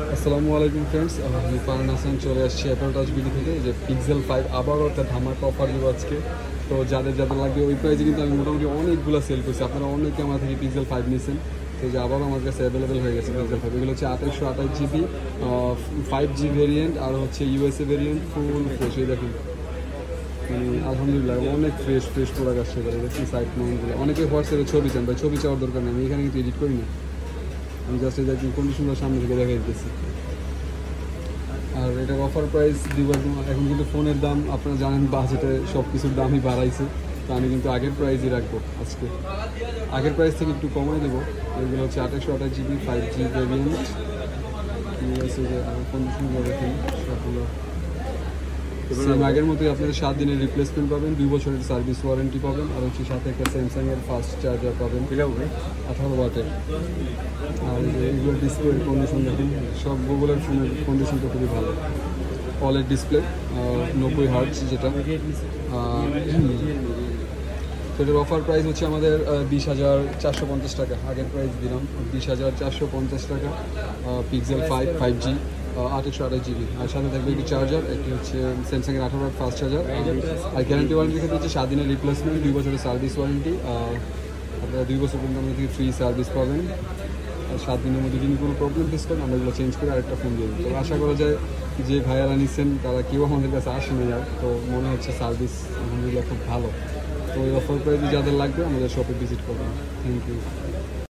আসসালামু আলাইকুম ফ্রেন্ডস, আমি ফারহান হাসান চলে আসছি অ্যাপল টাচ বিডি থেকে। যে পিক্সেল 5 আবারও একটা ধামাকা অফার দেবো আজকে। তো যাদের যাদের লাগবে ওই প্রাইসে কিন্তু আমি মোটামুটি অনেকগুলো সেল করছি। আপনারা অনেকে আমার থেকে পিক্সেল 5 নিয়েছেন, তো যে আবারও আমার কাছে অ্যাভেলেবেল হয়ে গেছে পিক্সেল 5। এগুলো হচ্ছে 2828 জিবি 5G ভেরিয়েন্ট, আর হচ্ছে ইউএসএ ভেরিয়েন্ট। ফুল ফ্রেশ, এই দেখুন, আলহামদুলিল্লাহ অনেক ফ্রেশ ফ্রেশ প্রোডাক্ট আসছে। এবারে দেখছি সাইট মাউন্টগুলো। অনেকে হোয়াটসঅ্যাপে ছবি চান, ভাই ছবি চাওয়ার দরকার নেই, আমি এখানে কিন্তু এডিট করি না। আমি জাস্ট এই দেখুন কন্ডিশনটা সামনে থেকে দেখাই দিতেছি। আর এটার অফার প্রাইস দিব একদম। এখন কিন্তু ফোনের দাম আপনারা জানেন, বাজেটে সব কিছুর দামই বাড়াইছে, তো আমি কিন্তু আগের প্রাইসই রাখবো আজকে। আগের প্রাইস থেকে একটু কমাই দেবো। এগুলো হচ্ছে 2828 জিবি 5G ভেরিয়েন্ট। কন্ডিশনগুলো দেখুন সবগুলো সেম আগের মতোই। আপনাদের 7 দিনের রিপ্লেসমেন্ট পাবেন, 2 বছরের সার্ভিস ওয়ারেন্টি পাবেন, আর হচ্ছে সাথে একটা স্যামসাংয়ের ফাস্ট চার্জার পাবেন 18 ওয়াটের। আর এগুলোর ডিসপ্লের কন্ডিশন দেখুন, সব গুগলের ফোনের কন্ডিশনটা খুবই ভালো। OLED ডিসপ্লে, 90 হার্টজ যেটা। তো এটার অফার প্রাইস হচ্ছে আমাদের 20,450 টাকা। আগের প্রাইস দিলাম 20,450 টাকা। পিক্সেল 5 5G 2828 জিবি, আর সাথে থাকবে একটি চার্জার, একটি হচ্ছে স্যামসাংয়ের 18 ওয়াট ফাস্ট চার্জার। আর গ্যারান্টি ওয়ারেন্টির ক্ষেত্রে হচ্ছে 7 দিনের রিপ্লেসমেন্ট, 2 বছরের সার্ভিস ওয়ারেন্টি। আপনারা 2 বছর পর্যন্ত আমাদের থেকে ফ্রি সার্ভিস পাবেন। আর 7 দিনের মধ্যে যদি কোনো প্রবলেম ফেস করেন, আমরা এগুলো চেঞ্জ করে আরেকটা ফোন দিয়ে দিই। তো আশা করা যায় যে ভাইয়ারা নিচ্ছেন তারা কেউ আমাদের কাছে আসেনি, আর তো মনে হচ্ছে সার্ভিস আলহামদুলিল্লাহ খুব ভালো। তো এই অফার প্রাইসে যাদের লাগবে আমাদের শপে ভিজিট করবেন। Thank you.